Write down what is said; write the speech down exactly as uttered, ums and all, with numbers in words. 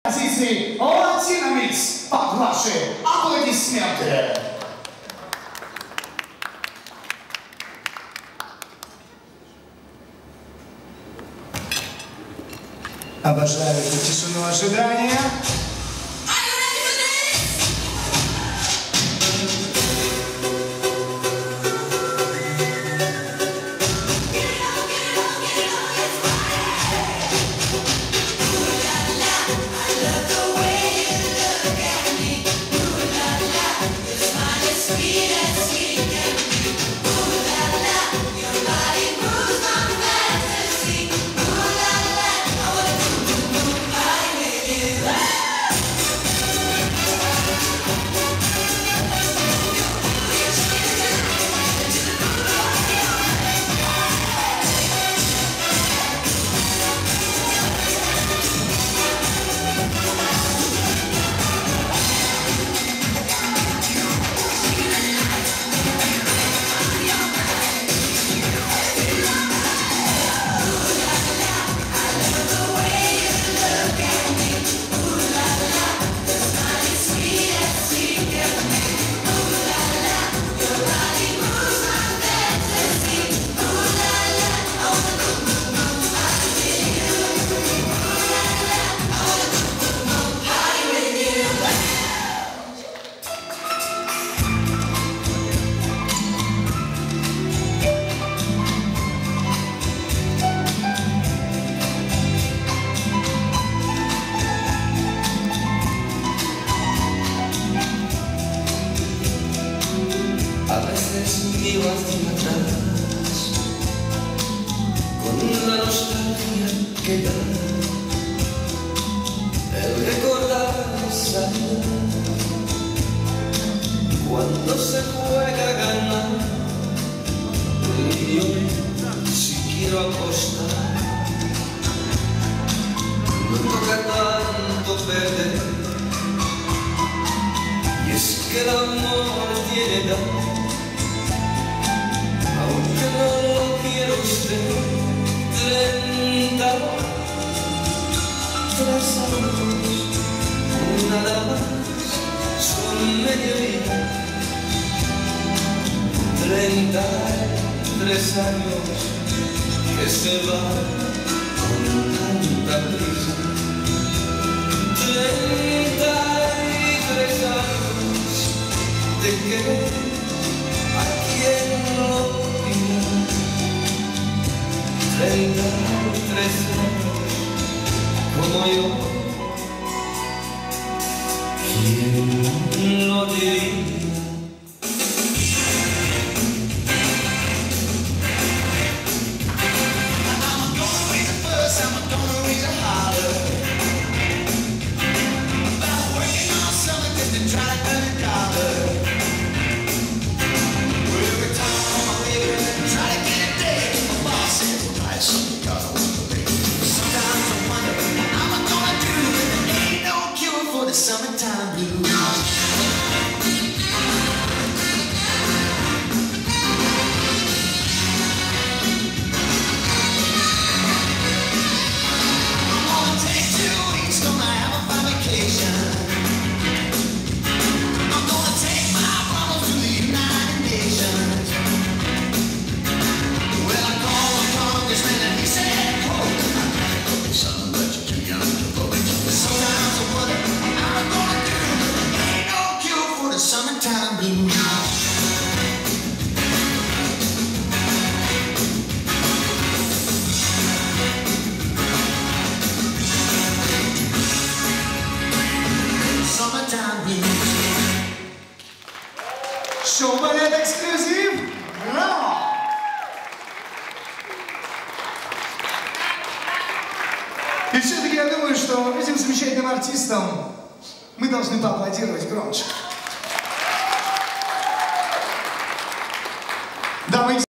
Композиции «Латиномикс» под ваши аплодисменты. Обожаю эту тишину ожидания. A veces miro hacia atrás con la nostalgia que da el recordar esa vida cuando se juega a ganar. Y hoy, si quiero apostar, no toca tanto perder. Y es que el amor tiene edad, aunque no lo quiero usted. Treinta tres años, nada más, son media vida. Treinta tres años que se van con tanta prisa. Treinta tres años de querer a quien lo pida. Treinta tres años como yo, ¿quién lo diría? Summertime blues. Summertime blues. Summertime blues. Шоу-балет эксклюзив. Браво! И все-таки я думаю, что этим замечательным артистам мы должны поаплодировать громче. Дамы и